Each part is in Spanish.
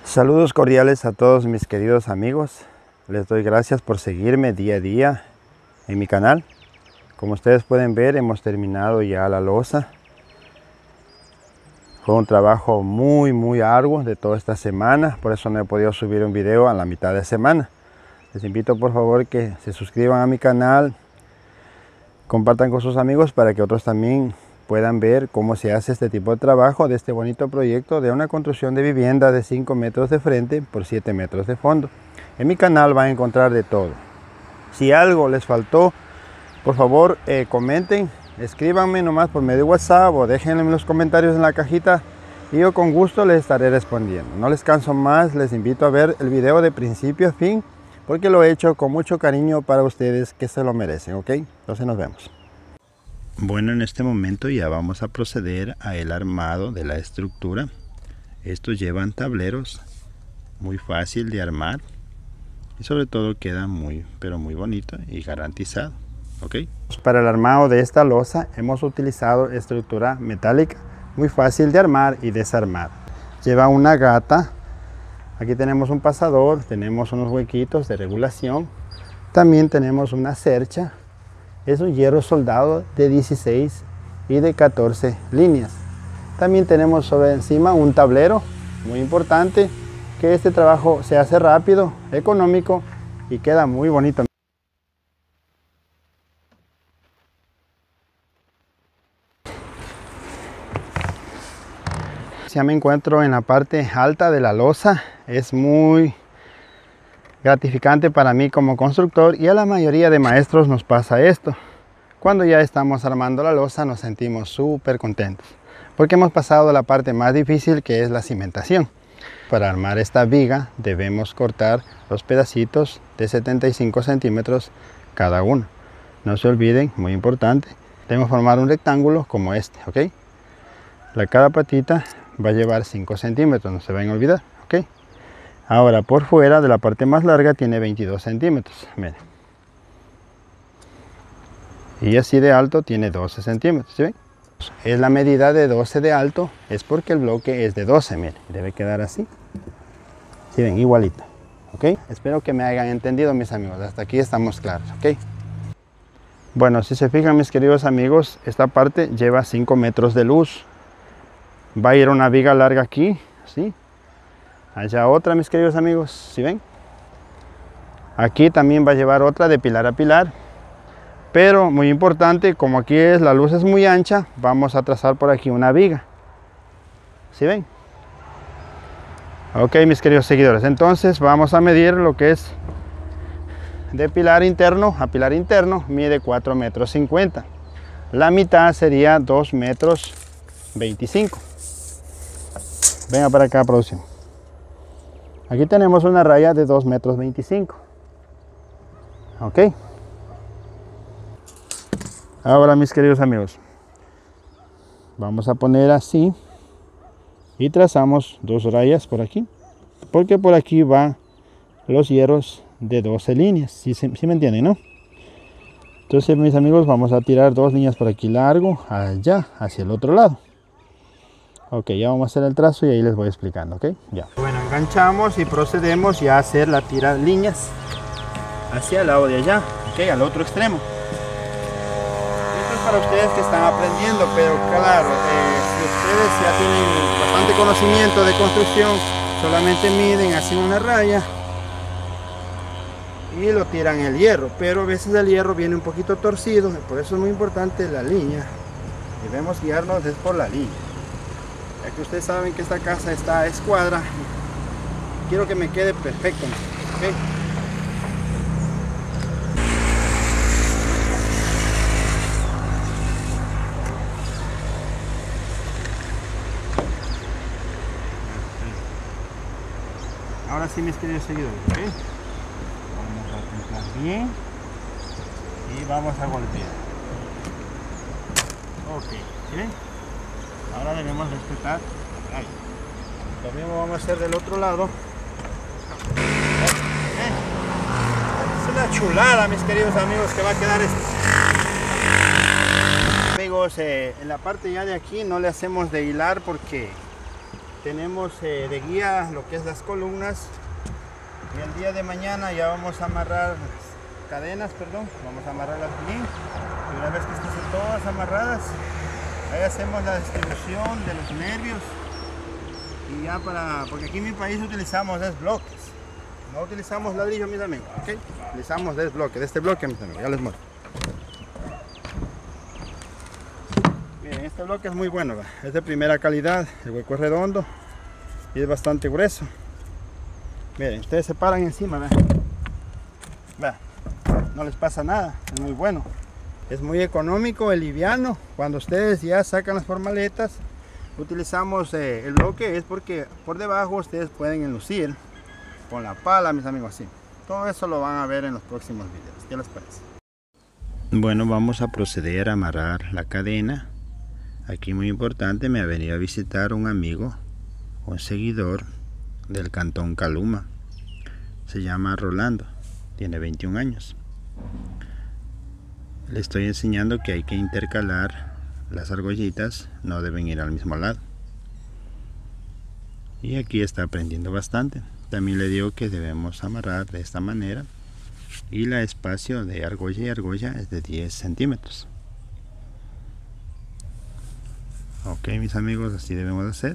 Saludos cordiales a todos mis queridos amigos. Les doy gracias por seguirme día a día en mi canal. Como ustedes pueden ver, hemos terminado ya la losa. Fue un trabajo muy arduo de toda esta semana, por eso no he podido subir un video a la mitad de semana. Les invito por favor que se suscriban a mi canal, compartan con sus amigos para que otros también puedan ver cómo se hace este tipo de trabajo de este bonito proyecto de una construcción de vivienda de 5 metros de frente por 7 metros de fondo. En mi canal van a encontrar de todo. Si algo les faltó, por favor comenten, escríbanme nomás por medio de WhatsApp o déjenme en los comentarios en la cajita y yo con gusto les estaré respondiendo. No les canso más, les invito a ver el video de principio a fin porque lo he hecho con mucho cariño para ustedes que se lo merecen, ¿ok? Entonces nos vemos. Bueno, en este momento ya vamos a proceder a el armado de la estructura. Estos llevan tableros, muy fácil de armar y sobre todo queda muy bonito y garantizado, ¿ok? Para el armado de esta losa hemos utilizado estructura metálica, muy fácil de armar y desarmar. Lleva una gata, aquí tenemos un pasador, tenemos unos huequitos de regulación, también tenemos una cercha. Es un hierro soldado de 16 y de 14 líneas. También tenemos sobre encima un tablero, muy importante, que este trabajo se hace rápido, económico y queda muy bonito. Ya me encuentro en la parte alta de la losa, es muy gratificante para mí como constructor y a la mayoría de maestros nos pasa esto. Cuando ya estamos armando la losa nos sentimos súper contentos porque hemos pasado la parte más difícil, que es la cimentación. Para armar esta viga debemos cortar los pedacitos de 75 centímetros cada uno. No se olviden, muy importante, debemos formar un rectángulo como este, ¿ok? Cada patita va a llevar 5 centímetros, no se vayan a olvidar, ¿ok? Ahora por fuera de la parte más larga tiene 22 centímetros, miren. Y así de alto tiene 12 centímetros, ¿sí ven? Es la medida de 12 de alto, es porque el bloque es de 12, miren, debe quedar así. ¿Sí ven? Igualito, ¿ok? Espero que me hayan entendido mis amigos, hasta aquí estamos claros, ¿ok? Bueno, si se fijan mis queridos amigos, esta parte lleva 5 metros de luz. Va a ir una viga larga aquí, ¿sí? Allá otra, mis queridos amigos, ¿sí ven? Aquí también va a llevar otra de pilar a pilar, pero muy importante, como aquí la luz es muy ancha, vamos a trazar por aquí una viga, ¿sí ven? Ok, mis queridos seguidores, entonces vamos a medir lo que es de pilar interno a pilar interno, mide 4,50 metros. La mitad sería 2,25 metros. Venga para acá, producción. Aquí tenemos una raya de 2,25 metros. Ok. Ahora, mis queridos amigos, vamos a poner así y trazamos 2 rayas por aquí, porque por aquí van los hierros de 12 líneas, si me entienden, ¿no? Entonces, mis amigos, vamos a tirar 2 líneas por aquí largo, allá, hacia el otro lado. Ok, ya vamos a hacer el trazo y ahí les voy explicando, ok, ya. Bueno, enganchamos y procedemos ya a hacer la tira de líneas hacia el lado de allá, ok, al otro extremo. Esto es para ustedes que están aprendiendo, pero claro, si ustedes ya tienen bastante conocimiento de construcción, solamente miden así una raya y lo tiran el hierro, pero a veces el hierro viene un poquito torcido, por eso es muy importante la línea. Debemos guiarnos es por la línea. Ya que ustedes saben que esta casa está a escuadra, quiero que me quede perfecto, ¿okay? Ahora sí, mis queridos seguidores, ¿okay? Vamos a templar bien y vamos a golpear. Ok, ¿sí? Ahora debemos respetar. Ahí. Lo mismo vamos a hacer del otro lado. Es una chulada, mis queridos amigos, que va a quedar esto. Amigos, en la parte ya de aquí no le hacemos de hilar porque tenemos de guía lo que es las columnas. Y el día de mañana ya vamos a amarrar las cadenas, vamos a amarrarlas bien. Y una vez que estén todas amarradas, ahí hacemos la distribución de los nervios. Y ya porque aquí en mi país utilizamos bloques. No utilizamos ladrillo, mis amigos, ¿ok? Utilizamos bloques, de este bloque, mis amigos, ya les muestro. Miren, este bloque es muy bueno, ¿verdad? Es de primera calidad, el hueco es redondo y es bastante grueso. Miren, ustedes se paran encima, ¿verdad? No les pasa nada, es muy bueno. Es muy económico, es liviano. Cuando ustedes ya sacan las formaletas, utilizamos el bloque, es porque por debajo ustedes pueden enlucir con la pala, mis amigos, así. Todo eso lo van a ver en los próximos videos. ¿Qué les parece? Bueno, vamos a proceder a amarrar la cadena. Aquí muy importante, me ha venido a visitar un amigo, un seguidor del cantón Caluma. Se llama Rolando, tiene 21 años. Le estoy enseñando que hay que intercalar las argollitas, no deben ir al mismo lado. Y aquí está aprendiendo bastante. También le digo que debemos amarrar de esta manera. Y el espacio de argolla y argolla es de 10 centímetros. Ok, mis amigos, así debemos hacer.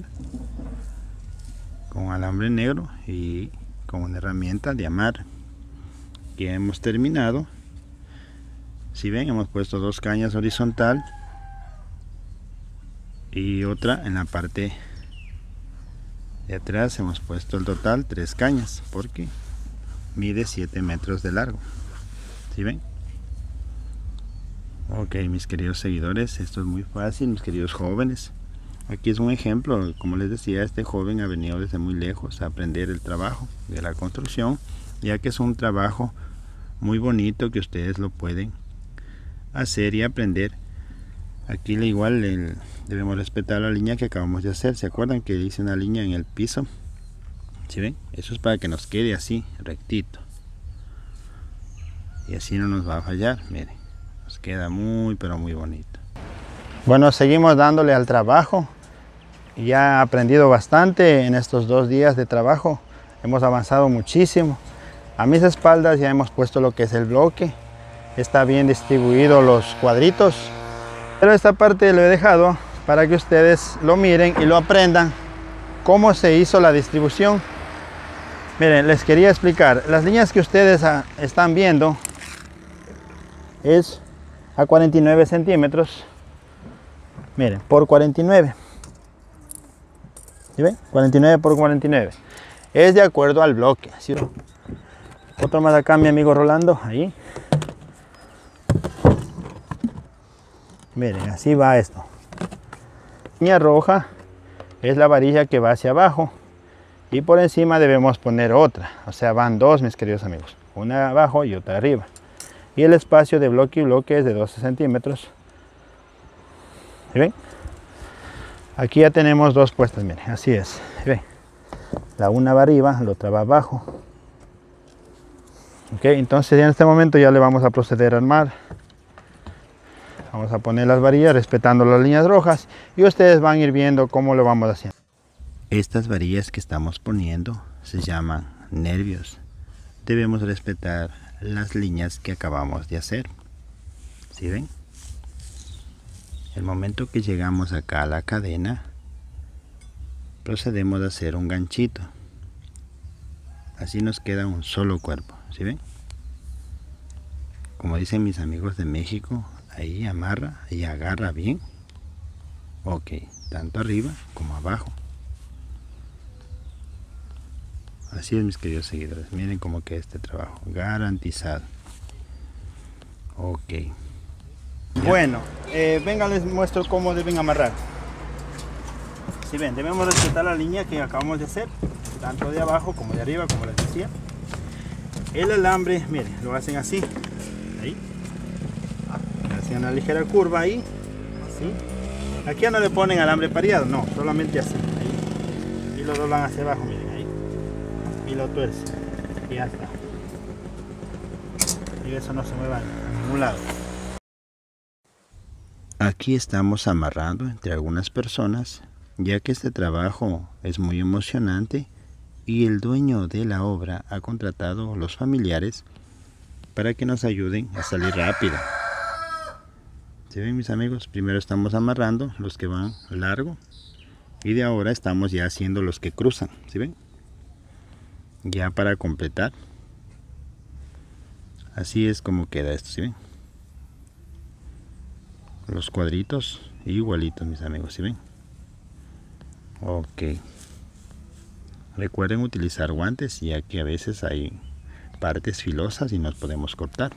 Con alambre negro y con una herramienta de amarre. Ya hemos terminado. Si ven, hemos puesto 2 cañas horizontal y otra en la parte de atrás. Hemos puesto el total 3 cañas porque mide 7 metros de largo. ¿Sí ven? Ok, mis queridos seguidores, esto es muy fácil, mis queridos jóvenes. Aquí es un ejemplo. Como les decía, este joven ha venido desde muy lejos a aprender el trabajo de la construcción, ya que es un trabajo muy bonito que ustedes lo pueden hacer y aprender. Aquí igual debemos respetar la línea que acabamos de hacer. ¿Se acuerdan que hice una línea en el piso? ¿Sí ven? Eso es para que nos quede así, rectito. Y así no nos va a fallar. Miren, nos queda muy pero muy bonito. Bueno, seguimos dándole al trabajo. Ya he aprendido bastante en estos 2 días de trabajo. Hemos avanzado muchísimo. A mis espaldas ya hemos puesto lo que es el bloque. Está bien distribuido los cuadritos. Pero esta parte lo he dejado para que ustedes lo miren y lo aprendan cómo se hizo la distribución. Miren, les quería explicar. Las líneas que ustedes están viendo es a 49 centímetros. Miren, por 49. ¿Sí ven? 49 por 49. Es de acuerdo al bloque. ¿Sí? Otro más acá, mi amigo Rolando. Ahí. Miren, así va esto. La línea roja es la varilla que va hacia abajo. Y por encima debemos poner otra. O sea, van 2, mis queridos amigos. Una abajo y otra arriba. Y el espacio de bloque y bloque es de 12 centímetros. ¿Sí ven? Aquí ya tenemos 2 puestas, miren, así es. ¿Ven? La una va arriba, la otra va abajo. Ok, entonces ya en este momento ya le vamos a proceder a armar. Vamos a poner las varillas respetando las líneas rojas y ustedes van a ir viendo cómo lo vamos haciendo. Estas varillas que estamos poniendo se llaman nervios. Debemos respetar las líneas que acabamos de hacer. ¿Sí ven? El momento que llegamos acá a la cadena, procedemos a hacer un ganchito. Así nos queda un solo cuerpo. ¿Sí ven? Como dicen mis amigos de México, ahí amarra y agarra bien. Ok, tanto arriba como abajo. Así es, mis queridos seguidores. Miren cómo queda este trabajo. Garantizado. Ok. Bueno, venga, les muestro cómo deben amarrar. Si ven, debemos respetar la línea que acabamos de hacer, tanto de abajo como de arriba, como les decía. El alambre, miren, lo hacen así. Ahí. Hacen una ligera curva ahí. Así. Aquí ya no le ponen alambre pareado, no, solamente así. Ahí. Y lo doblan hacia abajo, miren, ahí. Y lo tuercen. Y ya está. Y eso no se mueva a ningún lado. Aquí estamos amarrando entre algunas personas ya que este trabajo es muy emocionante y el dueño de la obra ha contratado a los familiares para que nos ayuden a salir rápido. ¿Sí ven, mis amigos? Primero estamos amarrando los que van largo y de ahora estamos ya haciendo los que cruzan. ¿Sí ven? Ya para completar. Así es como queda esto. ¿Sí ven? Los cuadritos igualitos, mis amigos. ¿Sí ven? Ok. Recuerden utilizar guantes, ya que a veces hay partes filosas y nos podemos cortar.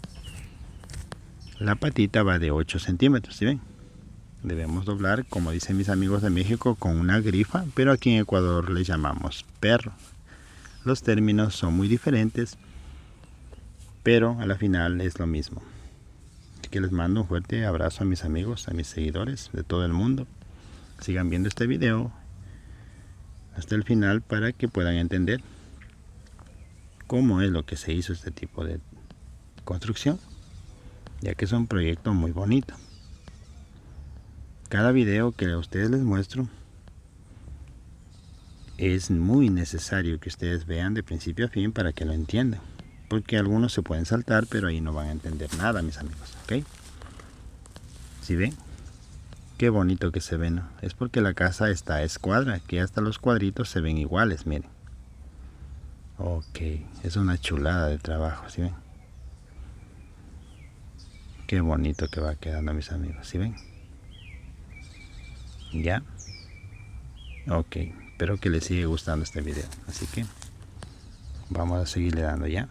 La patita va de 8 centímetros, ¿sí ven? Debemos doblar, como dicen mis amigos de México, con una grifa, pero aquí en Ecuador le llamamos perro. Los términos son muy diferentes, pero a la final es lo mismo. Así que les mando un fuerte abrazo a mis amigos, a mis seguidores de todo el mundo. Sigan viendo este video hasta el final para que puedan entender cómo es lo que se hizo este tipo de construcción, ya que es un proyecto muy bonito. Cada video que a ustedes les muestro es muy necesario que ustedes vean de principio a fin para que lo entiendan, porque algunos se pueden saltar, pero ahí no van a entender nada, mis amigos. ¿Ok? ¿Sí ven? Qué bonito que se ve, ¿no? Es porque la casa está a escuadra, que hasta los cuadritos se ven iguales, miren. Ok, es una chulada de trabajo, ¿sí ven? Qué bonito que va quedando, mis amigos, ¿sí ven? ¿Ya? Ok, espero que les siga gustando este video, así que vamos a seguirle dando ya.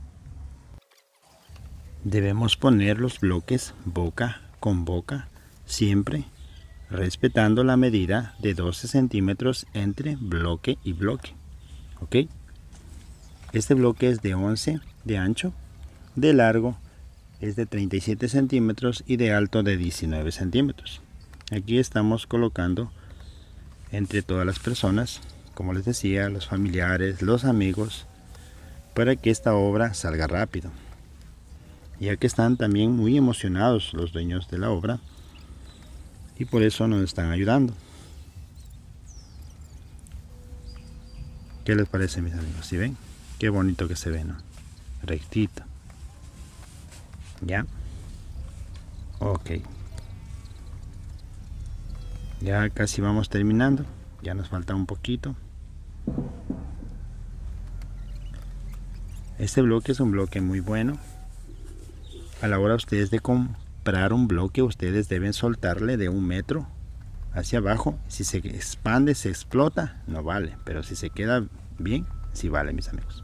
Debemos poner los bloques boca con boca, siempre respetando la medida de 12 centímetros entre bloque y bloque. ¿Ok? Este bloque es de 11 de ancho, de largo es de 37 centímetros y de alto de 19 centímetros. Aquí estamos colocando entre todas las personas, como les decía, los familiares, los amigos, para que esta obra salga rápido, ya que están también muy emocionados los dueños de la obra y por eso nos están ayudando. ¿Qué les parece, mis amigos? ¿Sí ven? Qué bonito que se ve, ¿no? Rectito. ¿Ya? Ok. Ya casi vamos terminando. Ya nos falta un poquito. Este bloque es un bloque muy bueno. A la hora ustedes de comprar un bloque, ustedes deben soltarle de 1 metro hacia abajo. Si se expande, se explota, no vale. Pero si se queda bien, sí vale, mis amigos.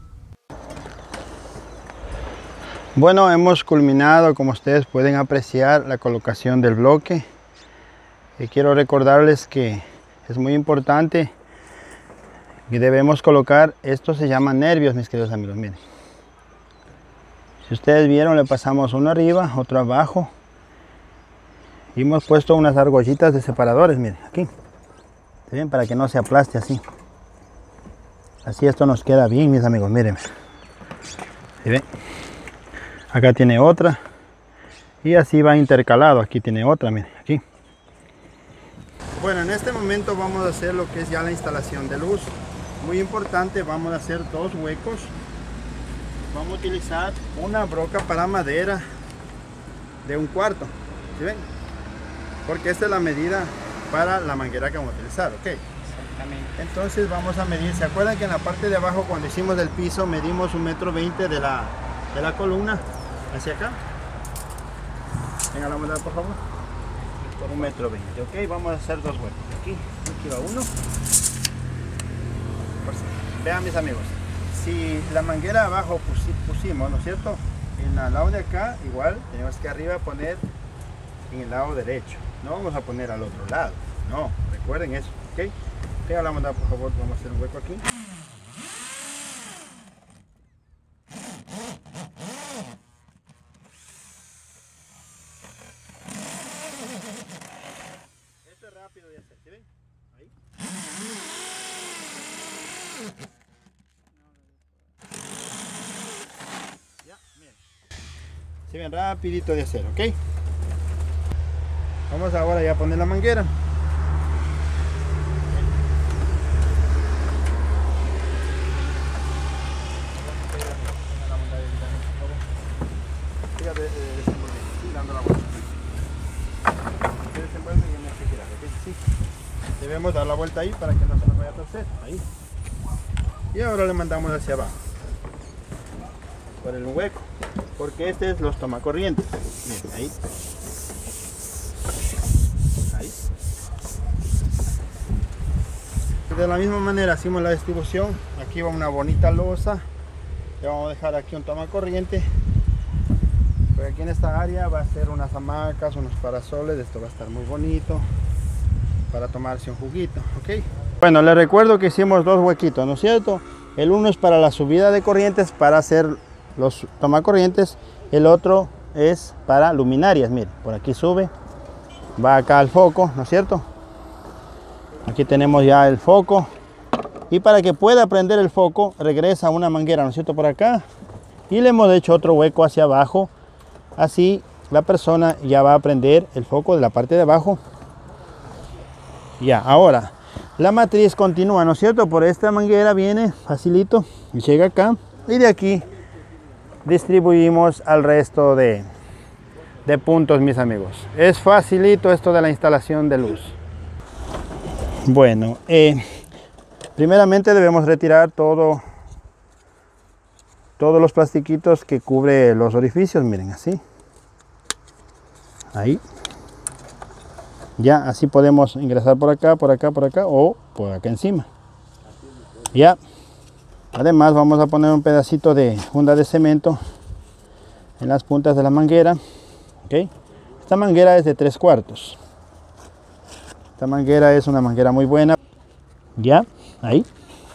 Bueno, hemos culminado, como ustedes pueden apreciar, la colocación del bloque. Y quiero recordarles que es muy importante que debemos colocar, esto se llama nervios, mis queridos amigos, miren. Si ustedes vieron, le pasamos uno arriba, otro abajo. Y hemos puesto unas argollitas de separadores, miren, aquí. ¿Sí ven? Para que no se aplaste así. Así esto nos queda bien, mis amigos, miren. ¿Sí ven? Acá tiene otra. Y así va intercalado, aquí tiene otra, miren, aquí. Bueno, en este momento vamos a hacer lo que es ya la instalación de luz. Muy importante, vamos a hacer 2 huecos. Vamos a utilizar una broca para madera de 1/4, ¿sí ven? Porque esta es la medida para la manguera que vamos a utilizar, ¿ok? Exactamente. Entonces vamos a medir, ¿se acuerdan que en la parte de abajo cuando hicimos el piso medimos 1,20 m de la columna hacia acá? Venga la moneda, por favor. 1,20 m, ok, vamos a hacer 2 huecos. Aquí va uno. Vean, mis amigos, si la manguera abajo pusimos, ¿no es cierto? En el lado de acá, igual, tenemos que arriba poner en el lado derecho. No vamos a poner al otro lado, no, recuerden eso, ¿ok? Venga la moneda, por favor, vamos a hacer un hueco aquí. Esto es rápido de hacer, ¿sí ven? Ahí. Ya, miren. Sí, bien rapidito de hacer, ¿ok? Vamos ahora ya a poner la manguera. podemos dar la vuelta ahí para que no se nos vaya a torcer. Ahí. Y ahora le mandamos hacia abajo. Por el hueco. Porque este es los tomacorrientes. Miren, ahí. Ahí. De la misma manera hacemos la distribución. Aquí va una bonita losa. Le vamos a dejar aquí un tomacorriente. Pero aquí en esta área va a ser unas hamacas, unos parasoles. Esto va a estar muy bonito para tomarse un juguito, ¿ok? Bueno, les recuerdo que hicimos dos huequitos, ¿no es cierto? El uno es para la subida de corrientes, para hacer los tomacorrientes. El otro es para luminarias. Miren, por aquí sube, va acá al foco, ¿no es cierto? Aquí tenemos ya el foco. Y para que pueda prender el foco, regresa una manguera, ¿no es cierto? Por acá. Y le hemos hecho otro hueco hacia abajo. Así la persona ya va a prender el foco de la parte de abajo. Ya, ahora la matriz continúa, ¿no es cierto? Por esta manguera viene facilito y llega acá. Y de aquí distribuimos al resto de puntos, mis amigos. Es facilito esto de la instalación de luz. Bueno, primeramente debemos retirar todos los plastiquitos que cubre los orificios. Miren, así. Ahí. Ya, así podemos ingresar por acá, por acá, por acá o por acá encima. Ya. Además vamos a poner un pedacito de funda de cemento en las puntas de la manguera. ¿Ok? Esta manguera es de 3/4. Esta manguera es una manguera muy buena. Ya, ahí.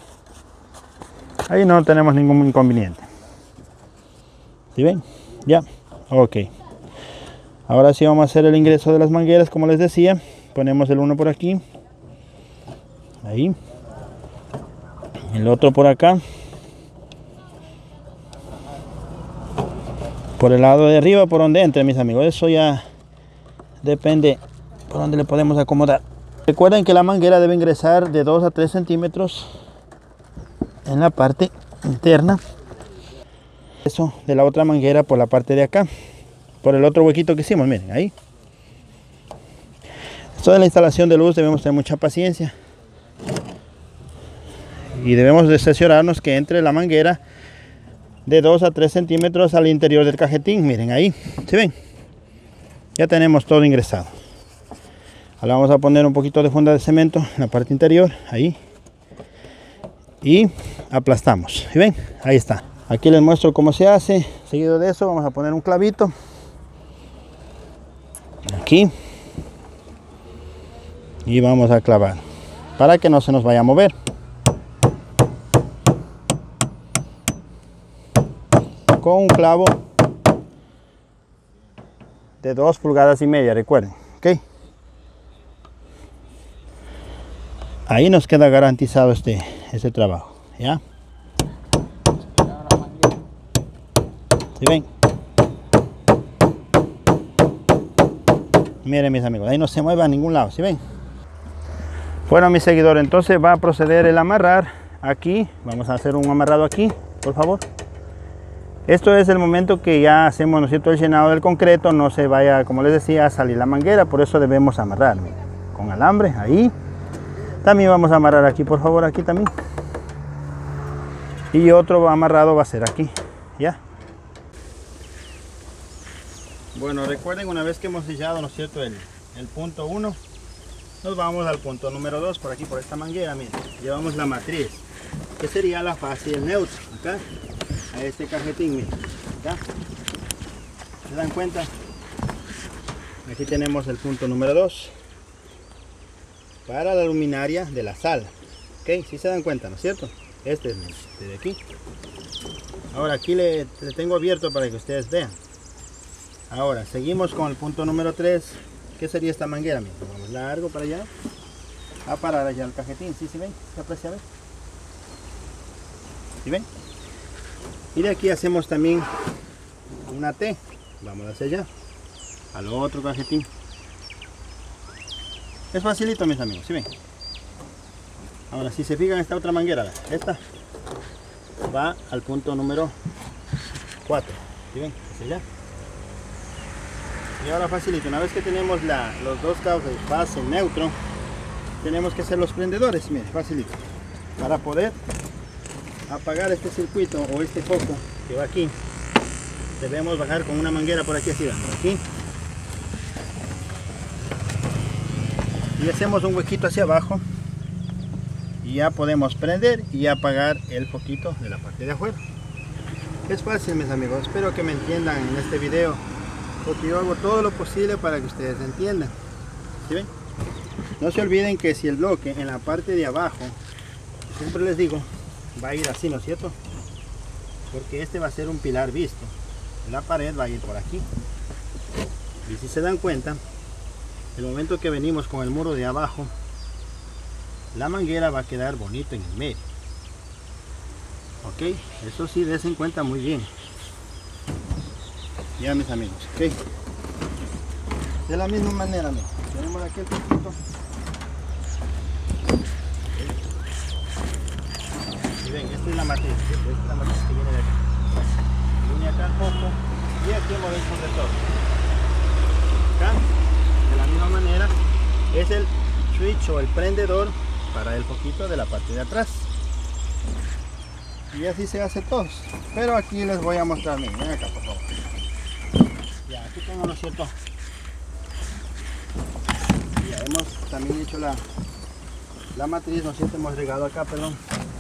Ahí no tenemos ningún inconveniente. ¿Sí ven? Ya. Ok. Ahora sí vamos a hacer el ingreso de las mangueras, como les decía. Ponemos el uno por aquí. Ahí. El otro por acá. Por el lado de arriba, por donde entre, mis amigos. Eso ya depende por donde le podemos acomodar. Recuerden que la manguera debe ingresar de 2 a 3 centímetros en la parte interna. Eso de la otra manguera por la parte de acá, por el otro huequito que hicimos, miren, ahí. Esto de la instalación de luz debemos tener mucha paciencia y debemos de cerciorarnos que entre la manguera de 2 a 3 centímetros al interior del cajetín. Miren ahí, ¿sí ven? Ya tenemos todo ingresado. Ahora vamos a poner un poquito de funda de cemento en la parte interior, ahí, y aplastamos. ¿Sí ven? Ahí está. Aquí les muestro cómo se hace. Seguido de eso vamos a poner un clavito aquí y vamos a clavar para que no se nos vaya a mover. Con un clavo de 2,5 pulgadas, recuerden, ¿ok? Ahí nos queda garantizado este trabajo, ¿ya? ¿Sí ven? Miren, mis amigos, ahí no se mueve a ningún lado, ¿sí ven? Bueno, mis seguidores, entonces va a proceder el amarrar aquí. Vamos a hacer un amarrado aquí, por favor. Esto es el momento que ya hacemos, ¿no es cierto?, el llenado del concreto. No se vaya, como les decía, a salir la manguera. Por eso debemos amarrar, miren, con alambre, ahí. También vamos a amarrar aquí, por favor, aquí también. Y otro amarrado va a ser aquí, ¿ya? Bueno, recuerden, una vez que hemos sellado, ¿no es cierto?, el punto 1, nos vamos al punto número 2, por aquí, por esta manguera. Miren, llevamos la matriz, que sería la fase y el neutro, acá, a este cajetín, miren, acá. ¿Se dan cuenta? Aquí tenemos el punto número 2, para la luminaria de la sala. Ok, si se dan cuenta, ¿no es cierto? Este es de aquí. Ahora aquí le tengo abierto para que ustedes vean. Ahora seguimos con el punto número 3. ¿Qué sería esta manguera? Miren, vamos largo para allá, a parar allá el cajetín. ¿Sí se ven? ¿Se aprecia? ¿Sí ven? Y de aquí hacemos también una T. Vamos hacia allá, al otro cajetín. Es facilito, mis amigos, ¿sí ven? Ahora, si se fijan, esta otra manguera, esta va al punto número 4. ¿Sí ven? Hacia allá. Y ahora facilito, una vez que tenemos los dos cabos de fase neutro, tenemos que hacer los prendedores, mire, facilito. Para poder apagar este circuito o este foco que va aquí, debemos bajar con una manguera por aquí, así, por aquí. Y hacemos un huequito hacia abajo y ya podemos prender y apagar el foquito de la parte de afuera. Es fácil, mis amigos, espero que me entiendan en este video, porque yo hago todo lo posible para que ustedes entiendan. ¿Sí ven? No se olviden que si el bloque en la parte de abajo, siempre les digo, va a ir así, ¿no es cierto? Porque este va a ser un pilar visto, la pared va a ir por aquí. Y si se dan cuenta, el momento que venimos con el muro de abajo, la manguera va a quedar bonito en el medio. Ok, eso sí, des en cuenta muy bien. Ya, mis amigos, ok. De la misma manera, amigos, tenemos aquí el poquito. Y ven, esta es la matriz, esta es la matriz que viene de acá. Viene acá el foco y aquí hemos hecho de todo. Acá, de la misma manera, es el switch o el prendedor para el foquito de la parte de atrás. Y así se hace todos, pero aquí les voy a mostrar. Miren, ven acá, por favor. Ya, aquí tengo, ¿no es cierto? Ya hemos también hecho la matriz, ¿no es cierto? Hemos regado acá, perdón.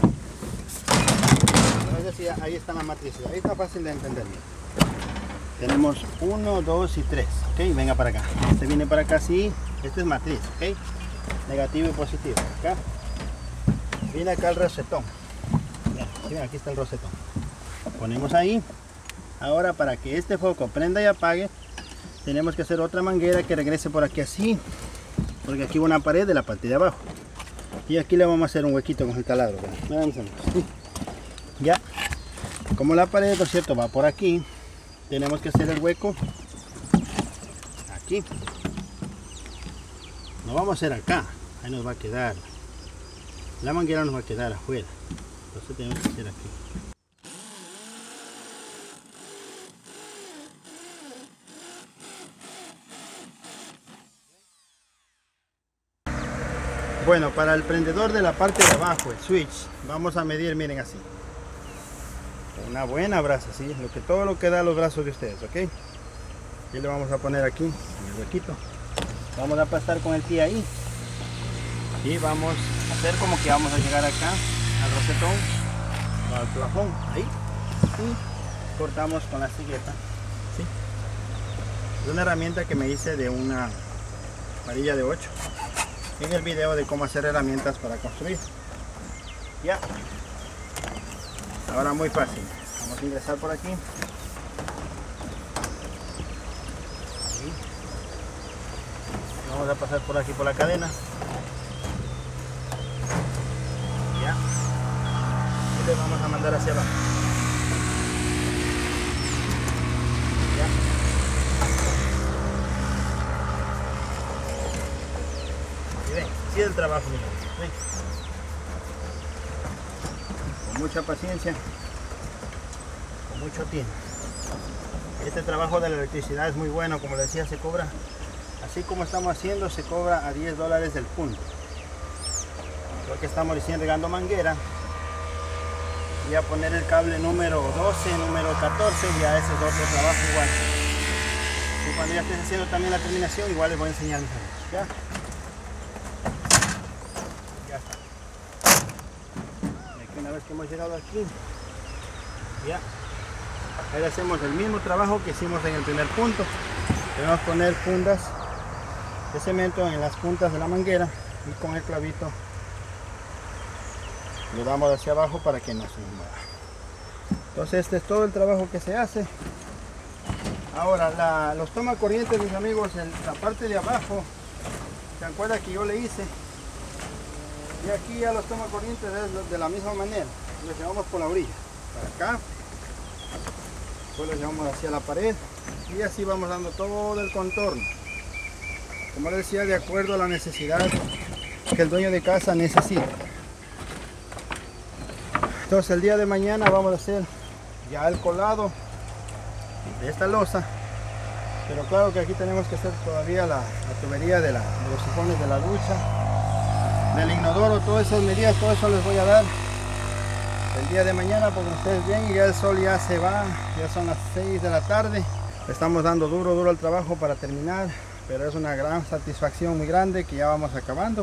Entonces, ya, ahí está la matriz, ahí está fácil de entender. Miren. Tenemos 1, 2 y 3, ok, venga para acá. Este viene para acá, sí, este es matriz, ok, negativo y positivo. Acá viene acá el rosetón. Miren, aquí está el rosetón. Ponemos ahí. Ahora, para que este foco prenda y apague, tenemos que hacer otra manguera que regrese por aquí así, porque aquí va una pared de la parte de abajo y aquí le vamos a hacer un huequito con el taladro. Ya, como la pared, ¿no es cierto?, va por aquí, tenemos que hacer el hueco aquí. No vamos a hacer acá, ahí nos va a quedar, la manguera nos va a quedar afuera. Entonces tenemos que hacer aquí. Bueno, para el prendedor de la parte de abajo, el switch, vamos a medir, miren así. Una buena brasa, ¿sí? Todo lo que da los brazos de ustedes, ¿ok? Y le vamos a poner aquí, en el huequito. Vamos a aplastar con el pie ahí. Y vamos a hacer como que vamos a llegar acá al rosetón, al plafón, ahí. Y cortamos con la sigueta, ¿sí? Es una herramienta que me hice de una varilla de 8 en el video de cómo hacer herramientas para construir. Ya. Ahora muy fácil. Vamos a ingresar por aquí. Ahí. Vamos a pasar por aquí por la cadena. Ya. Y le vamos a mandar hacia abajo. Ya. Y ven, así es el trabajo, miren. Ven. Con mucha paciencia, con mucho tiempo. Este trabajo de la electricidad es muy bueno, como les decía, se cobra, así como estamos haciendo, se cobra a $10 del punto. Porque estamos recién regando manguera. Voy a poner el cable número 12, número 14, ya ese es otro trabajo igual. Y cuando ya estés haciendo también la terminación, igual les voy a enseñar, mis amigos. ¿Ya? Ya está. Y aquí, una vez que hemos llegado aquí, ya, ahí hacemos el mismo trabajo que hicimos en el primer punto. Debemos poner fundas de cemento en las puntas de la manguera y con el clavito lo damos hacia abajo para que no se mueva. Entonces este es todo el trabajo que se hace. Ahora los tomacorrientes, mis amigos, en la parte de abajo, ¿se acuerdan que yo le hice? Y aquí ya los tomacorrientes es de la misma manera. Los llevamos por la orilla, para acá, después los llevamos hacia la pared y así vamos dando todo el contorno. Como les decía, de acuerdo a la necesidad que el dueño de casa necesita. Entonces el día de mañana vamos a hacer ya el colado de esta losa, pero claro que aquí tenemos que hacer todavía la tubería de los sifones de la ducha del inodoro, todas esas medidas, todo eso les voy a dar el día de mañana, porque ustedes ven, ya el sol ya se va, ya son las 6 de la tarde. Estamos dando duro al trabajo para terminar, pero es una gran satisfacción muy grande que ya vamos acabando.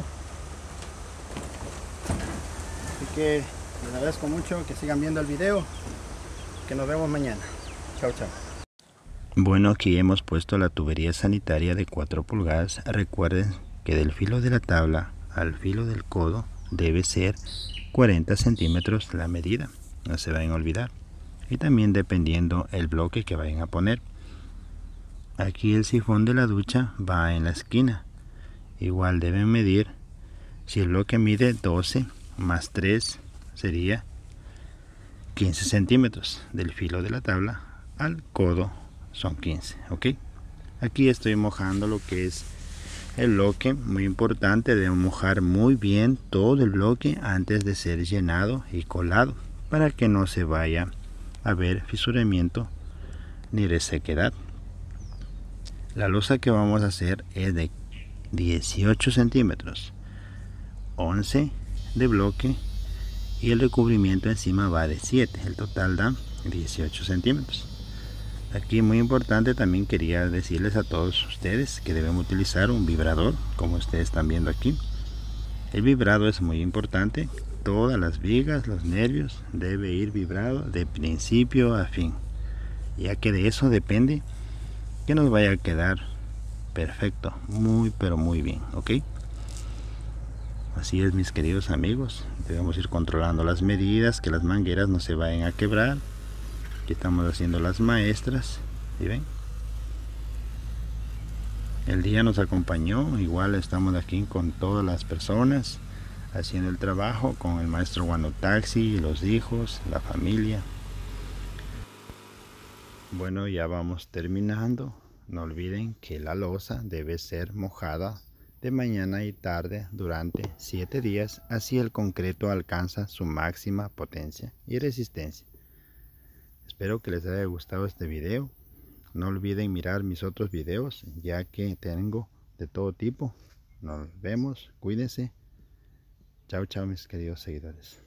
Así que les agradezco mucho que sigan viendo el video, que nos vemos mañana. Chao, chao. Bueno, aquí hemos puesto la tubería sanitaria de 4 pulgadas. Recuerden que del filo de la tabla al filo del codo debe ser 40 centímetros la medida, no se vayan a olvidar. Y también dependiendo el bloque que vayan a poner. Aquí el sifón de la ducha va en la esquina. Igual deben medir, si el bloque mide 12 más 3 sería 15 centímetros. Del filo de la tabla al codo son 15, ok. Aquí estoy mojando lo que es el bloque. Muy importante, deben mojar muy bien todo el bloque antes de ser llenado y colado, para que no se vaya a ver fisuramiento ni resequedad. La losa que vamos a hacer es de 18 centímetros, 11 de bloque, y el recubrimiento encima va de 7, el total da 18 centímetros. Aquí muy importante, también quería decirles a todos ustedes que deben utilizar un vibrador, como ustedes están viendo aquí. El vibrado es muy importante, todas las vigas, los nervios debe ir vibrado de principio a fin, ya que de eso depende que nos vaya a quedar perfecto, muy pero muy bien, ok. Así es, mis queridos amigos, debemos ir controlando las medidas, que las mangueras no se vayan a quebrar. Aquí estamos haciendo las maestras, ¿sí ven? El día nos acompañó, igual estamos aquí con todas las personas haciendo el trabajo, con el maestro Guanotaxi, los hijos, la familia. Bueno, ya vamos terminando. No olviden que la losa debe ser mojada de mañana y tarde durante 7 días, así el concreto alcanza su máxima potencia y resistencia. Espero que les haya gustado este video. No olviden mirar mis otros videos, ya que tengo de todo tipo. Nos vemos, cuídense. Chao, chao, mis queridos seguidores.